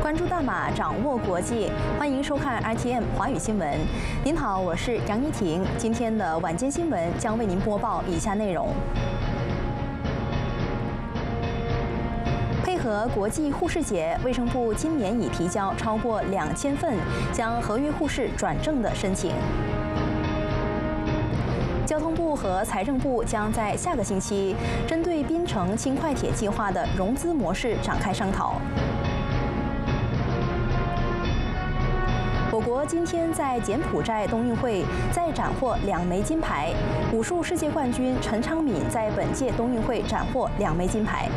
关注大马，掌握国际，欢迎收看 RTM 华语新闻。您好，我是杨依婷。今天的晚间新闻将为您播报以下内容：配合国际护士节，卫生部今年已提交超过2000份将合约护士转正的申请。交通部和财政部将在下个星期针对槟城轻快铁计划的融资模式展开商讨。我国今天在柬埔寨冬运会再斩获2枚金牌，武术世界冠军陈昌敏在本届冬运会斩获2枚金牌。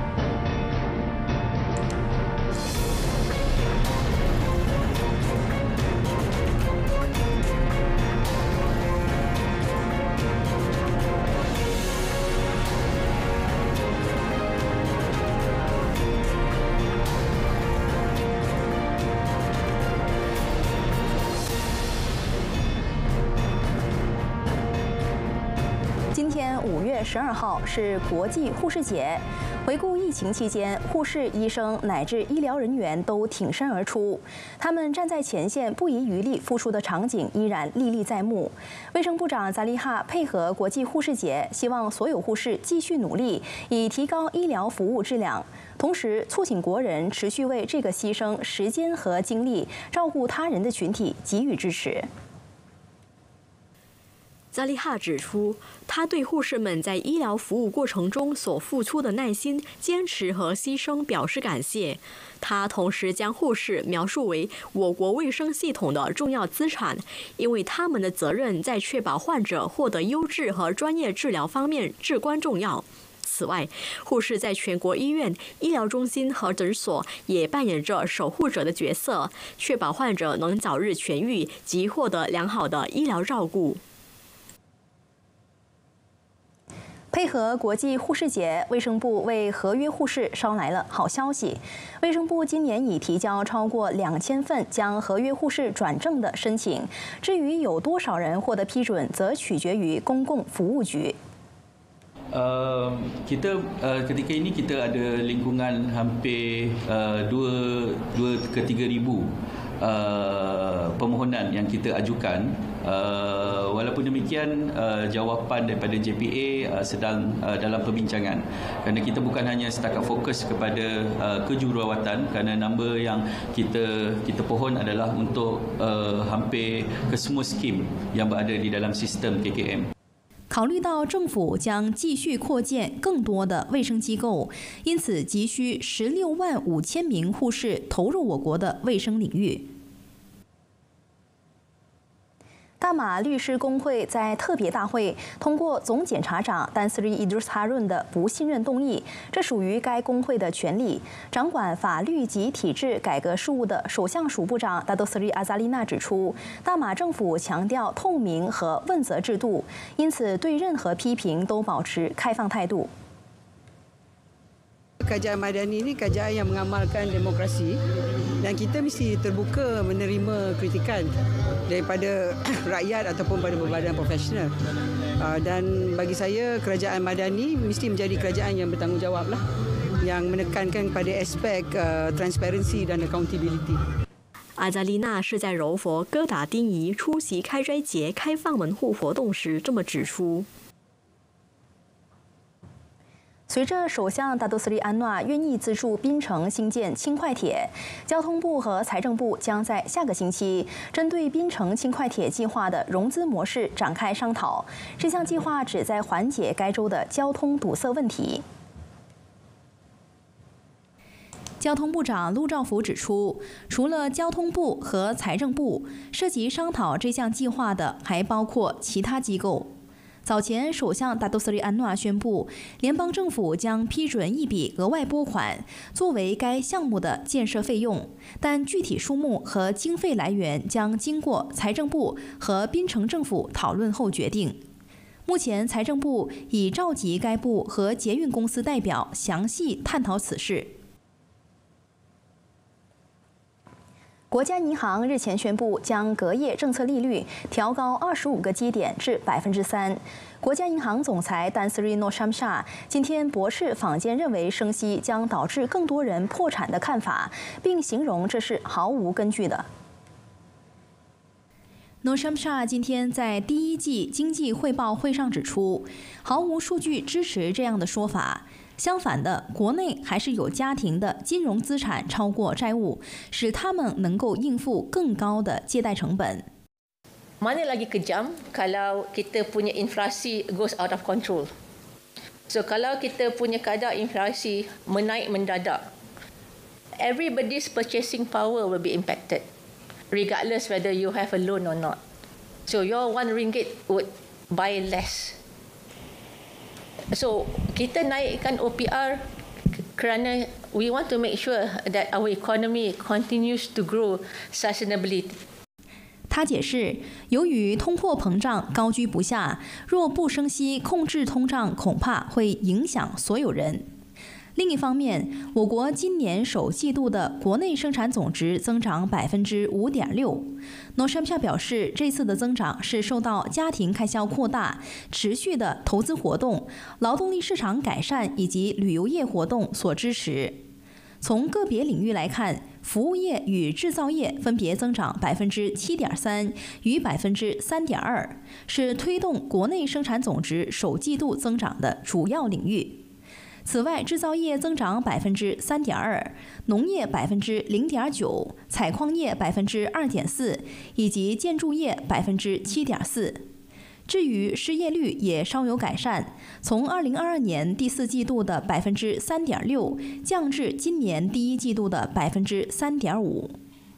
今天5月12号是国际护士节。回顾疫情期间，护士、医生乃至医疗人员都挺身而出，他们站在前线不遗余力付出的场景依然历历在目。卫生部长扎利哈配合国际护士节，希望所有护士继续努力，以提高医疗服务质量，同时促请国人持续为这个牺牲时间和精力照顾他人的群体给予支持。 扎利哈指出，他对护士们在医疗服务过程中所付出的耐心、坚持和牺牲表示感谢。他同时将护士描述为我国卫生系统的重要资产，因为他们的责任在确保患者获得优质和专业治疗方面至关重要。此外，护士在全国医院、医疗中心和诊所也扮演着守护者的角色，确保患者能早日痊愈及获得良好的医疗照顾。 配合国际护士节，卫生部为合约护士捎来了好消息。卫生部今年已提交超过2000份将合约护士转正的申请，至于有多少人获得批准，则取决于公共服务局。 Kita ketika ini kita ada lingkungan hampir 2 ke 3,000 permohonan yang kita ajukan. Walaupun demikian, jawapan daripada JPA sedang dalam perbincangan. Kerana kita bukan hanya setakat fokus kepada kejururawatan, kerana number yang kita pohon adalah untuk hampir ke semua skim yang berada di dalam sistem KKM. 考虑到政府将继续扩建更多的卫生机构，因此急需165000名护士投入我国的卫生领域。大马律师工会在特别大会通过总检察长丹斯里伊杜斯哈润的不信任动议，这属于该工会的权利。掌管法律及体制改革事务的首相署部长达多斯里阿扎丽娜指出，大马政府强调透明和问责制度，因此对任何批评都保持开放态度。 Kerajaan Madani ini kerajaan yang mengamalkan demokrasi dan kita mesti terbuka menerima kritikan daripada rakyat ataupun pada badan profesional. Dan bagi saya kerajaan Madani mesti menjadi kerajaan yang bertanggungjawab lah, yang menekankan pada aspek transparansi dan accountability. 阿扎丽娜是在柔佛哥打丁仪出席开斋节开放门户活动时这么指出。 随着首相达多斯里安诺愿意资助槟城兴建轻快铁，交通部和财政部将在下个星期针对槟城轻快铁计划的融资模式展开商讨。这项计划旨在缓解该州的交通堵塞问题。 交通部长陆兆福指出，除了交通部和财政部，涉及商讨这项计划的还包括其他机构。 早前，首相达多斯里安诺宣布，联邦政府将批准一笔额外拨款，作为该项目的建设费用，但具体数目和经费来源将经过财政部和槟城政府讨论后决定。目前，财政部已召集该部和捷运公司代表详细探讨此事。 国家银行日前宣布将隔夜政策利率调高25个基点至3%。国家银行总裁丹斯瑞诺沙姆沙今天驳斥坊间认为升息将导致更多人破产的看法，并形容这是毫无根据的。诺沙姆沙今天在第一季经济汇报会上指出，毫无数据支持这样的说法。相反的，国内还是有家庭的金融资产超过债务，使他们能够应付更高的借贷成本。 Mana lagi kejam kalau kita punya inflasi goes out of control. So kalau kita punya kadar inflasi menaik mendadak, everybody's purchasing power will be impacted, regardless whether you have a loan or not. So your RM1 would buy less. So kita naikkan OPR kerana we want to make sure that our economy continues to grow sustainably. 他解释，由于通货膨胀高居不下，若不升息控制通胀，恐怕会影响所有人。另一方面，我国今年首季度的国内生产总值增长5.6%。诺沙姆沙表示，这次的增长是受到家庭开销扩大、持续的投资活动、劳动力市场改善以及旅游业活动所支持。从个别领域来看，服务业与制造业分别增长7.3%与3.2%，是推动国内生产总值首季度增长的主要领域。此外，制造业增长3.2%，农业0.9%，采矿业2.4%，以及建筑业7.4%。至于失业率也稍有改善，从2022年第4季度的3.6%降至今年第1季度的3.5%。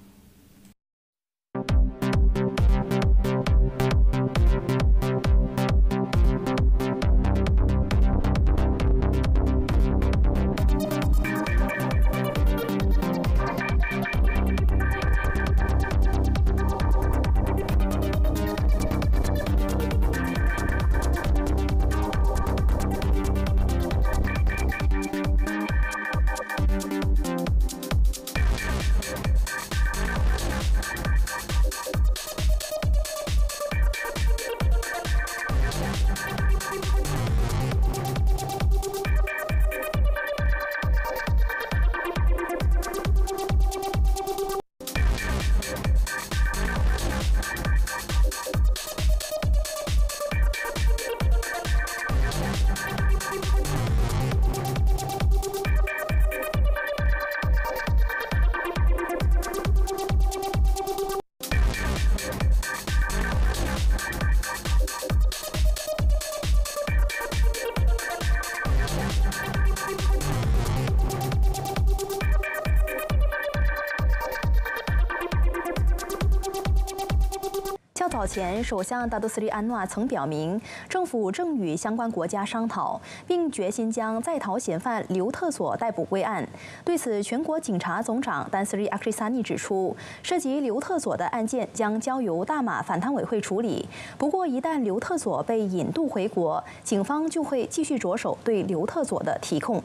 较早前，首相达杜斯里安诺曾表明，政府正与相关国家商讨，并决心将在逃嫌犯刘特佐逮捕归案。对此，全国警察总长丹斯里阿克里萨尼指出，涉及刘特佐的案件将交由大马反贪委会处理。不过，一旦刘特佐被引渡回国，警方就会继续着手对刘特佐的提控。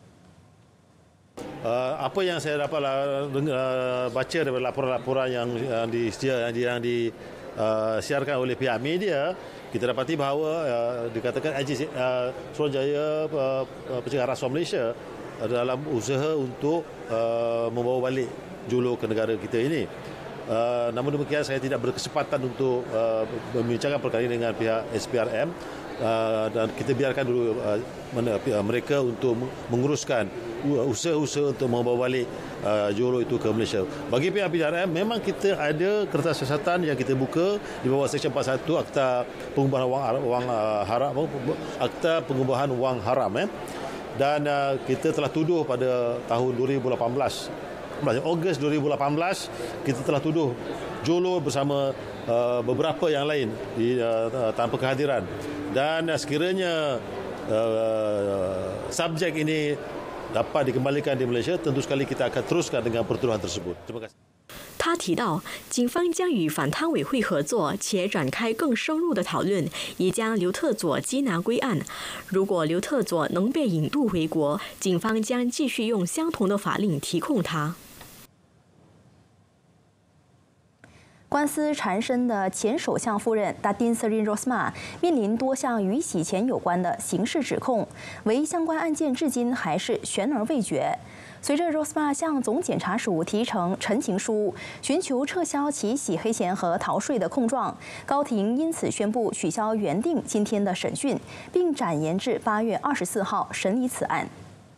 Apa yang saya dapat baca daripada laporan-laporan yang disiarkan oleh pihak media, kita dapati bahawa dikatakan AJ Suruhanjaya Pencegahan Rasuah Malaysia dalam usaha untuk membawa balik Jolo ke negara kita ini. Namun demikian saya tidak berkesempatan untuk membincangkan perkara ini dengan pihak SPRM dan kita biarkan dulu mereka untuk menguruskan usaha-usaha untuk membawa balik Jolo itu ke Malaysia. Bagi pihak SPRM memang kita ada kertas siasatan yang kita buka di bawah Seksyen 41 Akta Pengubahan Wang Haram, Akta Pengubahan Wang Haram dan kita telah tuduh pada tahun 2018. Ogos 2018 kita telah tuduh Jolo bersama beberapa yang lain tanpa kehadiran dan sekiranya subjek ini dapat dikembalikan di Malaysia, tentu sekali kita akan teruskan dengan pertuduhan tersebut. Terima kasih. 他提到，警方将与反贪委会合作，且展开更深入的讨论，以将刘特佐缉拿归案。如果刘特佐能被引渡回国，警方将继续用相同的法令提控他。 官司缠身的前首相夫人 Datin Seri Rosmah 面临多项与洗钱有关的刑事指控，唯相关案件至今还是悬而未决。随着 Rosmah 向总检察署提呈陈情书，寻求撤销其洗黑钱和逃税的控状，高庭因此宣布取消原定今天的审讯，并展延至8月24号审理此案。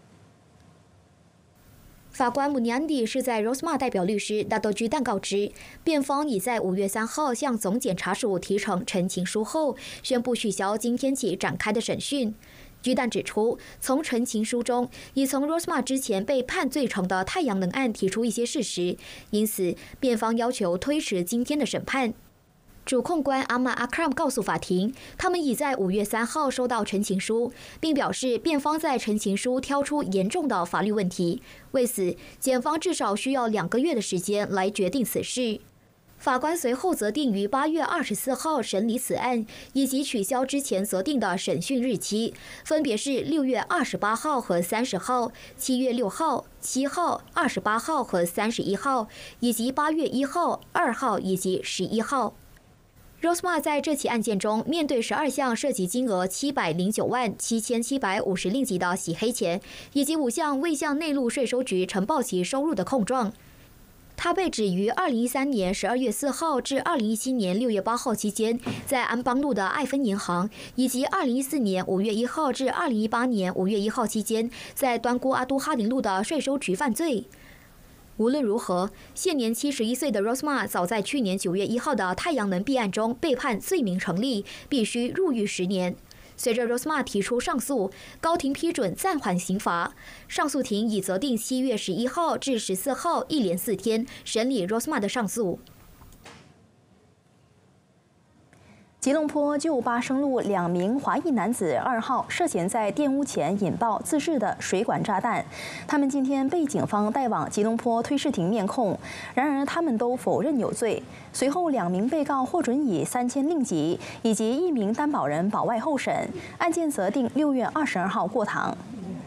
法官穆尼安迪是在 Rosmah 代表律师大多居蛋告知，辩方已在5月3号向总检察署提呈陈情书后，宣布取消今天起展开的审讯。居蛋指出，从陈情书中已从 Rosmah 之前被判罪成的太阳能案提出一些事实，因此辩方要求推迟今天的审判。主控官阿玛阿克拉姆告诉法庭，他们已在5月3号收到陈情书，并表示辩方在陈情书挑出严重的法律问题，为此，检方至少需要2个月的时间来决定此事。法官随后责定于8月24号审理此案，以及取消之前责定的审讯日期，分别是6月28号和30号、7月6号、7号、28号和31号，以及8月1号、2号以及11号。Rosmah 在这起案件中面对12项涉及金额709万7750令吉的洗黑钱，以及5项未向内陆税收局呈报其收入的控状。他被指于2013年12月4号至2017年6月8号期间，在安邦路的艾芬银行，以及2014年5月1号至2018年5月1号期间，在端姑阿都哈林路的税收局犯罪。无论如何，现年71岁的 Rosmah 早在去年9月1号的太阳能弊案中被判罪名成立，必须入狱10年。随着 Rosmah 提出上诉，高庭批准暂缓刑罚。上诉庭已责定7月11号至14号一连4天审理 Rosmah 的上诉。 吉隆坡旧巴生路2名华裔男子2号涉嫌在店屋前引爆自制的水管炸弹，他们今天被警方带往吉隆坡推事庭面控，然而他们都否认有罪。随后2名被告获准以3000令吉以及1名担保人保外候审，案件择定6月22号过堂。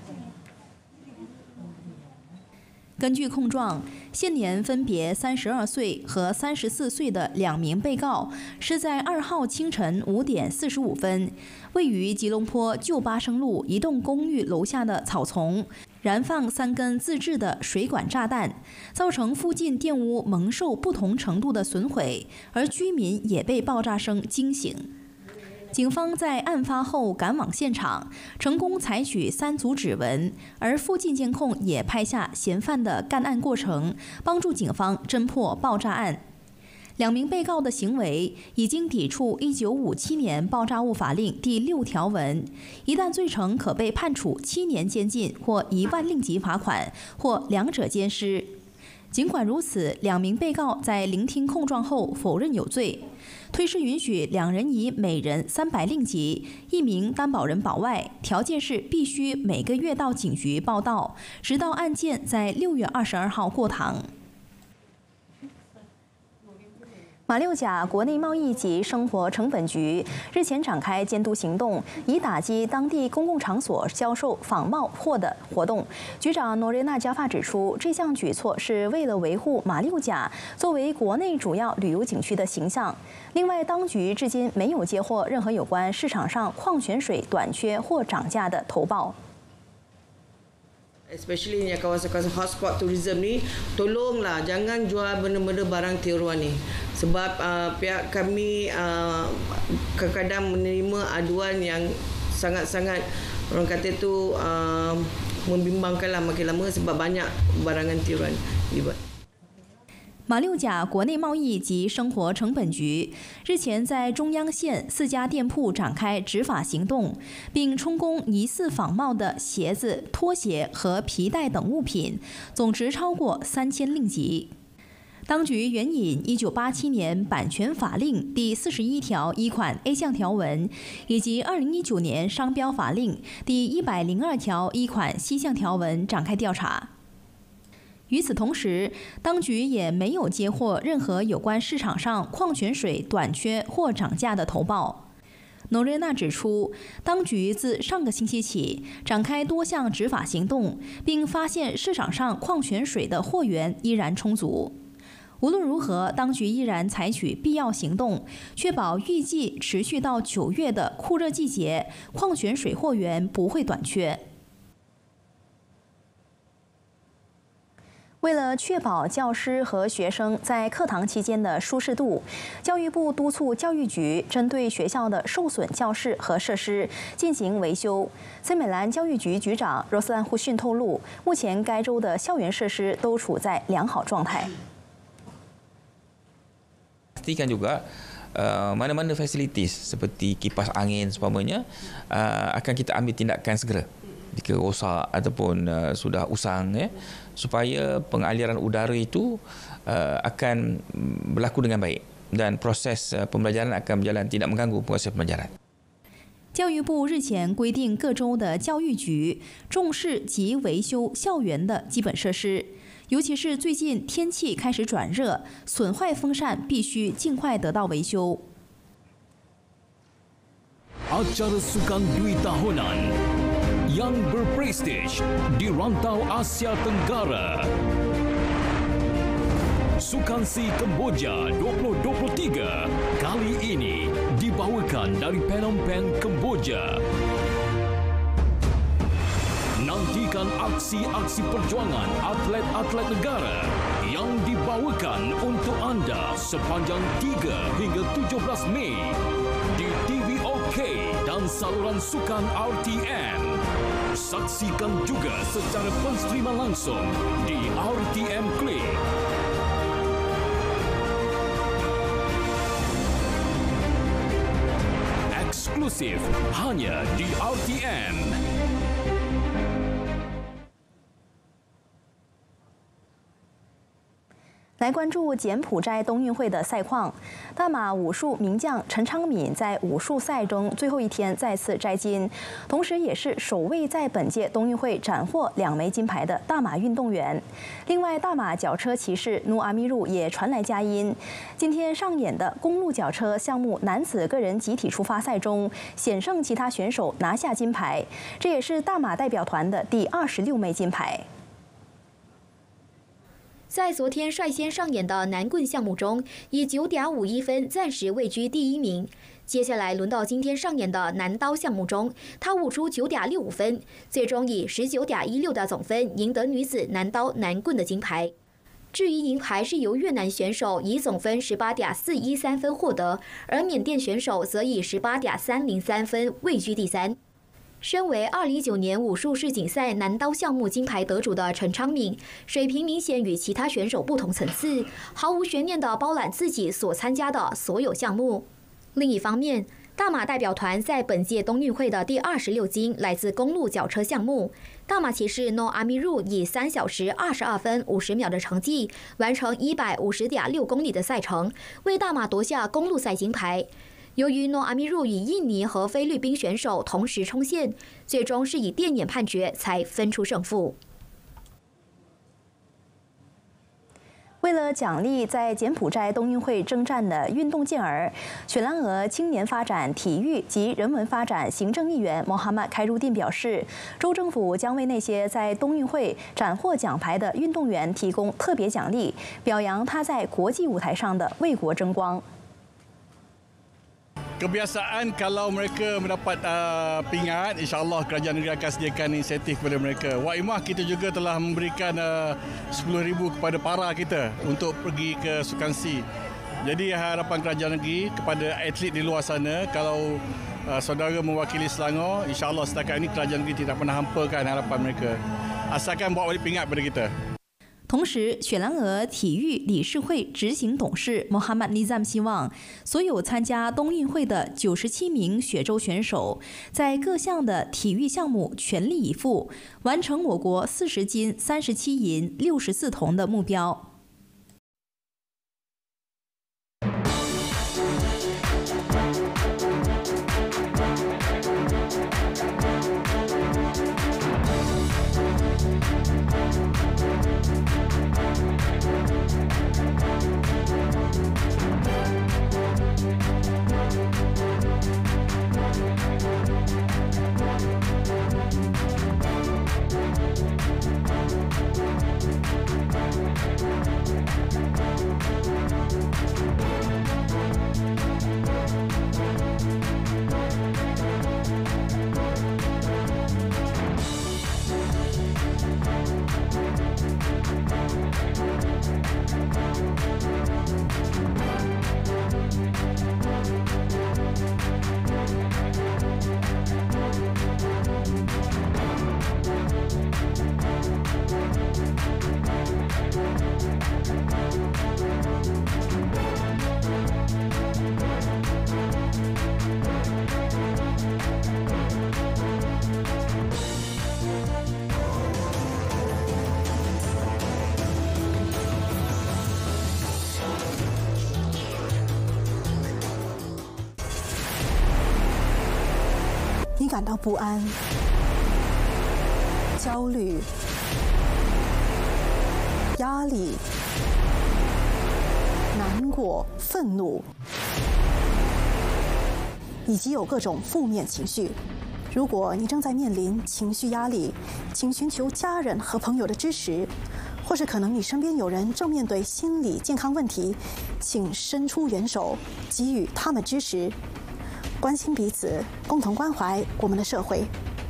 根据控状，现年分别32岁和34岁的2名被告，是在2号清晨5点45分，位于吉隆坡旧巴生路一栋公寓楼下的草丛，燃放3根自制的水管炸弹，造成附近店屋蒙受不同程度的损毁，而居民也被爆炸声惊醒。警方在案发后赶往现场，成功采取3组指纹，而附近监控也拍下嫌犯的干案过程，帮助警方侦破爆炸案。2名被告的行为已经抵触1957年爆炸物法令第6条文，一旦罪成，可被判处7年监禁或1万令吉罚款，或2者兼施。尽管如此，2名被告在聆听控状后否认有罪。推事允许2人以每人300令吉，1名担保人保外，条件是必须每个月到警局报到，直到案件在6月22号过堂。马六甲国内贸易及生活成本局日前展开监督行动，以打击当地公共场所销售仿冒货的活动。局长诺瑞纳加法指出，这项举措是为了维护马六甲作为国内主要旅游景区的形象。另外，当局至今没有接获任何有关市场上矿泉水短缺或涨价的投报。 Especially yang kawasan-kawasan hotspot tourism ni, tolonglah jangan jual benda-benda barang tiruan ni. Sebab pihak kami kadang-kadang menerima aduan yang sangat-sangat orang kata tu membimbangkanlah makin lama sebab banyak barangan tiruan dibuat. 马六甲国内贸易及生活成本局日前在中央线4家店铺展开执法行动，并充公疑似仿冒的鞋子、拖鞋和皮带等物品，总值超过3000令吉。当局援引1987年版权法令第41条1款 A 项条文，以及2019年商标法令第102条1款 C 项条文展开调查。与此同时，当局也没有接获任何有关市场上矿泉水短缺或涨价的投报。诺瑞纳指出，当局自上个星期起展开多项执法行动，并发现市场上矿泉水的货源依然充足。 无论如何，当局依然采取必要行动，确保预计持续到9月的酷热季节，矿泉水货源不会短缺。为了确保教师和学生在课堂期间的舒适度，教育部督促教育局针对学校的受损教室和设施进行维修。森美兰教育局局长罗斯兰胡逊透露，目前该州的校园设施都处在良好状态。 Pastikan juga mana-mana fasilitis seperti kipas angin seumpamanya akan kita ambil tindakan segera jika rosak ataupun sudah usang supaya pengaliran udara itu akan berlaku dengan baik dan proses pembelajaran akan berjalan tidak mengganggu proses pembelajaran. 教育部日前规定，各州的教育局重视及维修校园的基本设施，尤其是最近天气开始转热，损坏风扇必须尽快得到维修。 Acara sukan Dwi Tahunan yang berprestij di rantau Asia Tenggara. Sukansi Kemboja 2023 kali ini dibawakan dari Phnom Penh, Kemboja. Nantikan aksi-aksi perjuangan atlet-atlet negara yang dibawakan untuk anda sepanjang 3 hingga 17 Mei di TVOK dan saluran sukan RTM. Saksikan juga secara penstriman langsung di RTM Click. Eksklusif hanya di RTM. 来关注柬埔寨冬运会的赛况。大马武术名将陈昌敏在武术赛中最后一天再次摘金，同时也是首位在本届冬运会斩获2枚金牌的大马运动员。另外，大马脚车骑士努阿米入也传来佳音。今天上演的公路脚车项目男子个人集体出发赛中，险胜其他选手拿下金牌，这也是大马代表团的第26枚金牌。 在昨天率先上演的男棍项目中，以9.51分暂时位居第1名。接下来轮到今天上演的男刀项目中，他舞出9.65分，最终以19.16的总分赢得女子男刀男棍的金牌。至于银牌是由越南选手以总分18.413分获得，而缅甸选手则以18.303分位居第3。 身为2019年武术世锦赛男刀项目金牌得主的陈昌敏，水平明显与其他选手不同层次，毫无悬念地包揽自己所参加的所有项目。另一方面，大马代表团在本届冬运会的第26金来自公路脚车项目，大马骑士 No Amiru 以3小时22分50秒的成绩完成150.6公里的赛程，为大马夺下公路赛金牌。 由于诺阿米入与印尼和菲律宾选手同时冲线，最终是以电眼判决才分出胜负。 为了奖励在柬埔寨冬运会征战的运动健儿，雪兰莪青年发展、体育及人文发展行政议员穆罕默开入丁表示，州政府将为那些在冬运会斩获奖牌的运动员提供特别奖励，表扬他在国际舞台上的为国争光。 Kebiasaan kalau mereka mendapat pingat, insya-Allah kerajaan negeri akan sediakan insentif kepada mereka. Wak Imah kita juga telah memberikan 10,000 kepada para kita untuk pergi ke Sukansi. Jadi harapan kerajaan negeri kepada atlet di luar sana, kalau saudara mewakili Selangor, insya-Allah setakat ini kerajaan negeri tidak pernah hampakan harapan mereka. Asalkan bawa balik pingat kepada kita. 同时，雪兰莪体育理事会执行董事穆罕默尼赞希望，所有参加冬运会的97名雪州选手，在各项的体育项目全力以赴，完成我国40金、37银、64铜的目标。 你感到不安、焦虑、压力、难过、愤怒，以及有各种负面情绪。如果你正在面临情绪压力，请寻求家人和朋友的支持，或是可能你身边有人正面对心理健康问题，请伸出援手，给予他们支持，关心彼此，共同关怀我们的社会。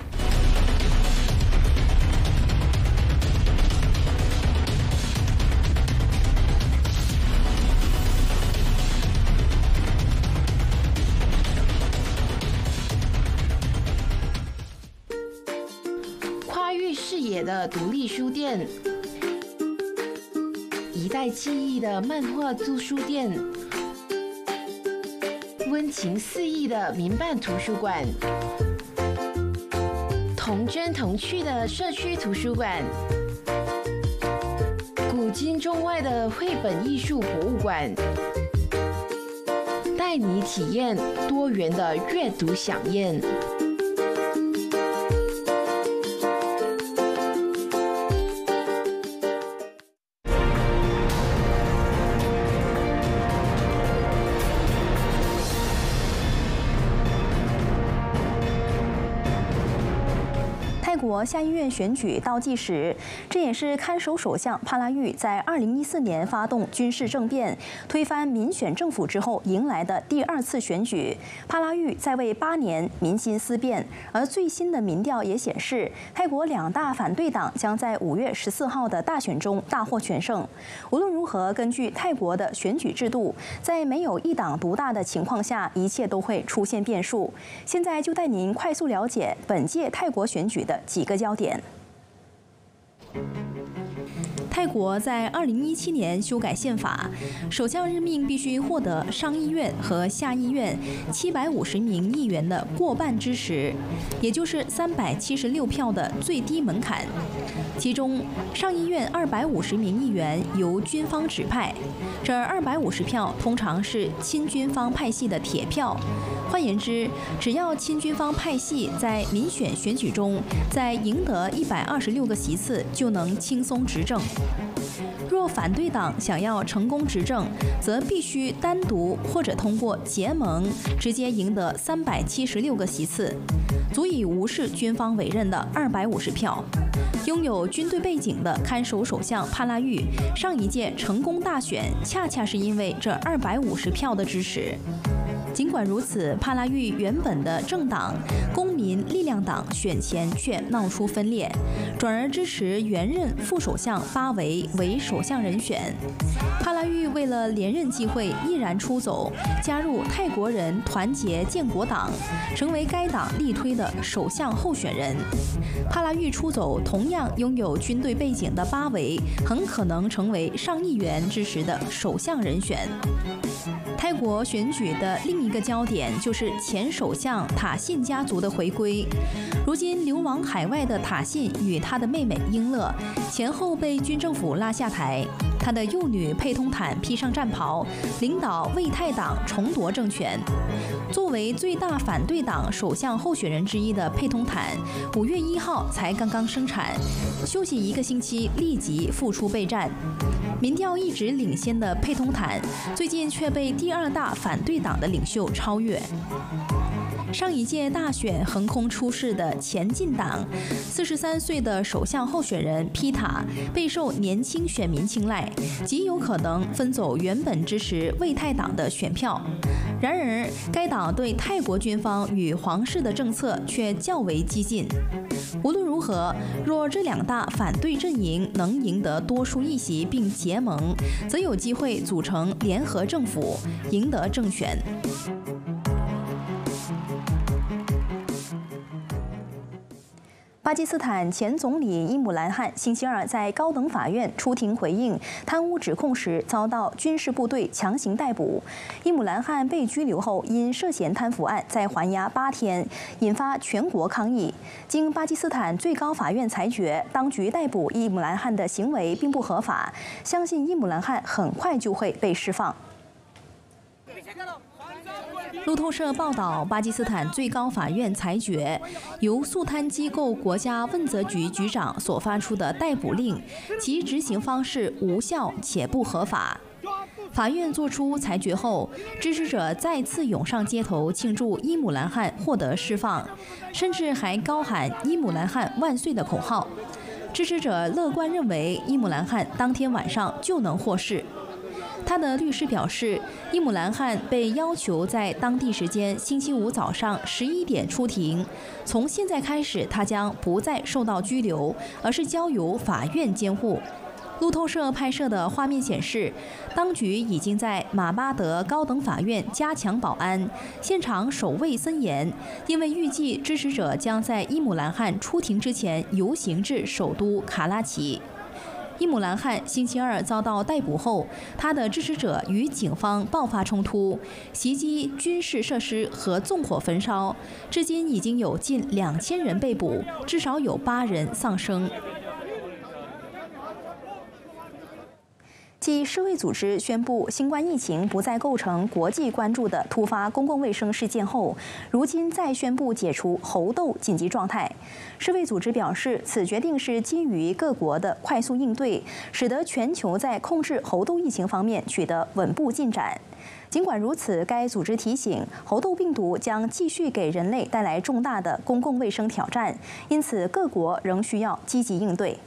跨域视野的独立书店，一代记忆的漫画租书店，温情四溢的民办图书馆，童真童趣的社区图书馆，古今中外的绘本艺术博物馆，带你体验多元的阅读飨宴。 泰国下议院选举倒计时，这也是看守首相帕拉育在2014年发动军事政变、推翻民选政府之后迎来的第2次选举。帕拉育在位8年，民心思变，而最新的民调也显示，泰国2大反对党将在5月14号的大选中大获全胜。无论如何，根据泰国的选举制度，在没有一党独大的情况下，一切都会出现变数。现在就带您快速了解本届泰国选举的几个焦点。泰国在2017年修改宪法，首相任命必须获得上议院和下议院750名议员的过半支持，也就是376票的最低门槛。其中，上议院250名议员由军方指派，这250票通常是亲军方派系的铁票。换言之，只要亲军方派系在民选选举中再赢得126个席次，就能轻松执政。若反对党想要成功执政，则必须单独或者通过结盟，直接赢得376个席次，足以无视军方委任的250票。拥有军队背景的看守首相帕拉育，上一届成功大选，恰恰是因为这250票的支持。尽管如此，帕拉育原本的政党公民力量党选前却闹出分裂，转而支持原任副首相巴维为首相人选。帕拉育为了连任机会，毅然出走，加入泰国人团结建国党，成为该党力推的首相候选人。帕拉育出走，同样拥有军队背景的巴维很可能成为上议员支持的首相人选。泰国选举的另一个焦点就是前首相塔信家族的回归。如今流亡海外的塔信与他的妹妹英乐前后被军政府拉下台，他的幼女佩通坦披上战袍，领导为泰党重夺政权。作为最大反对党首相候选人之一的佩通坦，5月1号才刚刚生产，休息1个星期，立即复出备战。民调一直领先的佩通坦，最近却被第2大反对党的领袖超越。上一届大选横空出世的前进党，43岁的首相候选人皮塔备受年轻选民青睐，极有可能分走原本支持为泰党的选票。然而，该党对泰国军方与皇室的政策却较为激进。无论如何，若这2大反对阵营能赢得多数议席并结盟，则有机会组成联合政府，赢得政权。巴基斯坦前总理伊姆兰汗星期2在高等法院出庭回应贪污指控时，遭到军事部队强行逮捕。伊姆兰汗被拘留后，因涉嫌贪腐案再还押8天，引发全国抗议。经巴基斯坦最高法院裁决，当局逮捕伊姆兰汗的行为并不合法，相信伊姆兰汗很快就会被释放。 路透社报道，巴基斯坦最高法院裁决，由肃贪机构国家问责局局长所发出的逮捕令，其执行方式无效且不合法。法院作出裁决后，支持者再次涌上街头庆祝伊姆兰汗获得释放，甚至还高喊“伊姆兰汗万岁”的口号。支持者乐观认为，伊姆兰汗当天晚上就能获释。他的律师表示，伊姆兰汗被要求在当地时间星期五早上11点出庭。从现在开始，他将不再受到拘留，而是交由法院监护。路透社拍摄的画面显示，当局已经在马巴德高等法院加强保安，现场守卫森严，因为预计支持者将在伊姆兰汗出庭之前游行至首都卡拉奇。伊姆兰汗星期二遭到逮捕后，他的支持者与警方爆发冲突，袭击军事设施和纵火焚烧，至今已经有近2000人被捕，至少有8人丧生。继世卫组织宣布新冠疫情不再构成国际关注的突发公共卫生事件后，如今再宣布解除猴痘紧急状态。世卫组织表示，此决定是基于各国的快速应对，使得全球在控制猴痘疫情方面取得稳步进展。尽管如此，该组织提醒，猴痘病毒将继续给人类带来重大的公共卫生挑战，因此各国仍需要积极应对。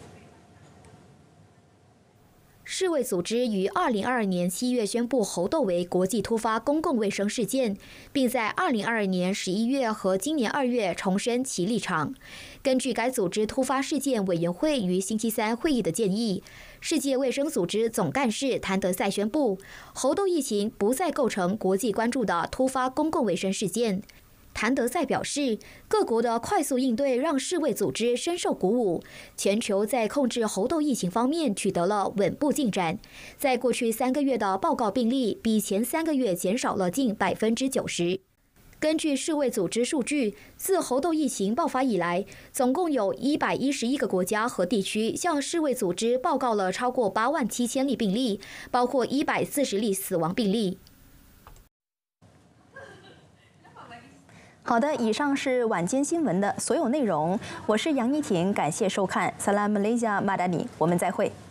世卫组织于2022年7月宣布猴痘为国际突发公共卫生事件，并在2022年11月和今年2月重申其立场。根据该组织突发事件委员会于星期三会议的建议，世界卫生组织总干事谭德赛宣布，猴痘疫情不再构成国际关注的突发公共卫生事件。谭德赛表示，各国的快速应对让世卫组织深受鼓舞，全球在控制猴痘疫情方面取得了稳步进展。在过去3个月的报告病例比前3个月减少了近90%。根据世卫组织数据，自猴痘疫情爆发以来，总共有111个国家和地区向世卫组织报告了超过87000例病例，包括140例死亡病例。 好的，以上是晚间新闻的所有内容。我是杨一婷，感谢收看。Salam Malaysia Madani，我们再会。